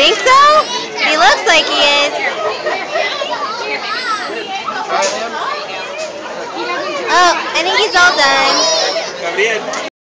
Think so? He looks like he is. Oh, I think he's all done.